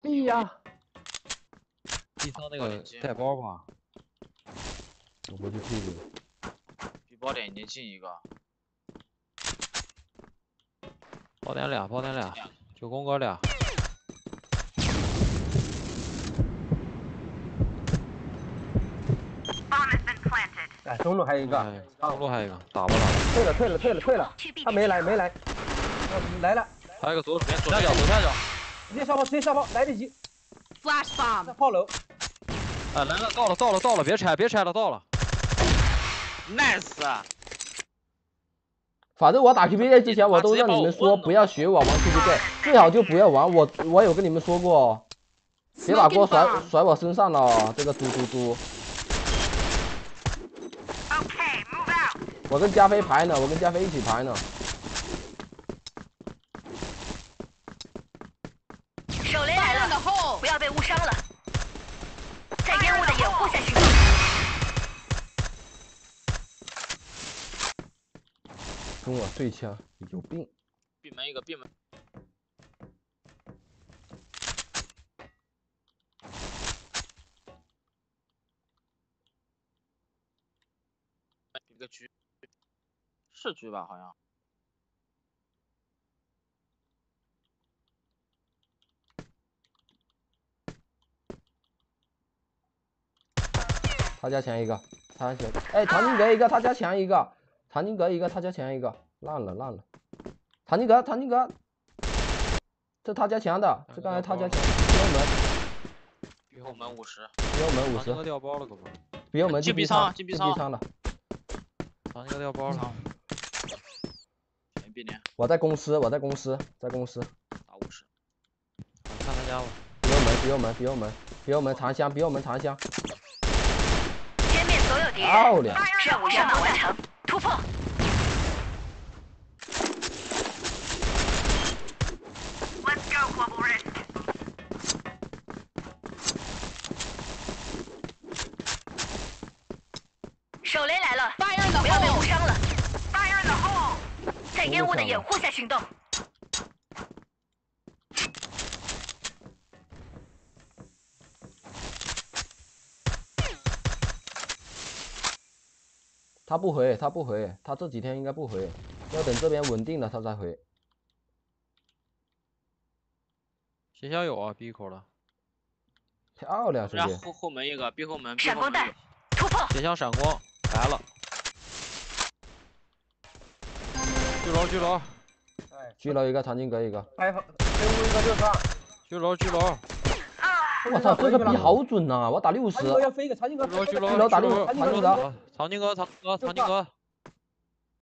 B 呀。 第三那个带包吧。 我回去 P 你。 比包点已经进一个。 包点俩，包点俩，9宫格俩。 哎，中路还有一个， 中路还有一个，打不打？ 退了，他没来，来了。 还有一个左下角，左下角。 直接下炮，来得及。 Flash bomb。 在炮楼。 哎，来了，到了，别拆了，到了。 Nice。 反正我打 QBA 之前，我都让你们说不要学我玩 QBA， 最好就不要玩。我有跟你们说过哦，别把锅甩我身上了哦，这个嘟。 我跟加菲排呢，我跟加菲一起排呢。 手雷来了，不要被误伤了，在烟雾的掩护下行动。 跟我对枪，有病！ 闭门一个，闭门。一个狙。 是狙吧？好像。 他家前一个，他家前，哎，长津阁一个，他家前一个，长津阁一个，他家前一个，烂了。长津阁，这他家前的，这刚才他家前， 闭后门50， 闭后门50， 掉包了，可不？ 闭后门进 B 仓，进 B 仓了， 长津阁掉包了。 我在公司，在公司。 打50。 看他家吧。 比我们长枪， 歼灭所有敌人。 漂亮！ 任务上完成，突破。Let's go, global risk。手雷来了，不要被误伤了。Fire in the hole。 在烟雾的掩护下行动。 他不回，他这几天应该不回，要等这边稳定了他才回。 斜下有啊 ，B 口了。 漂亮，兄弟！ 后门一个，闭后门。 闪光弹，突破。 斜墙闪光来了。狙楼。 狙楼一个，长津阁一个， 黑屋一个6上， 狙楼。 我操，这个逼好准呐！我打60。 要飞一个长津阁， 狙楼打60，长津阁。 长津阁。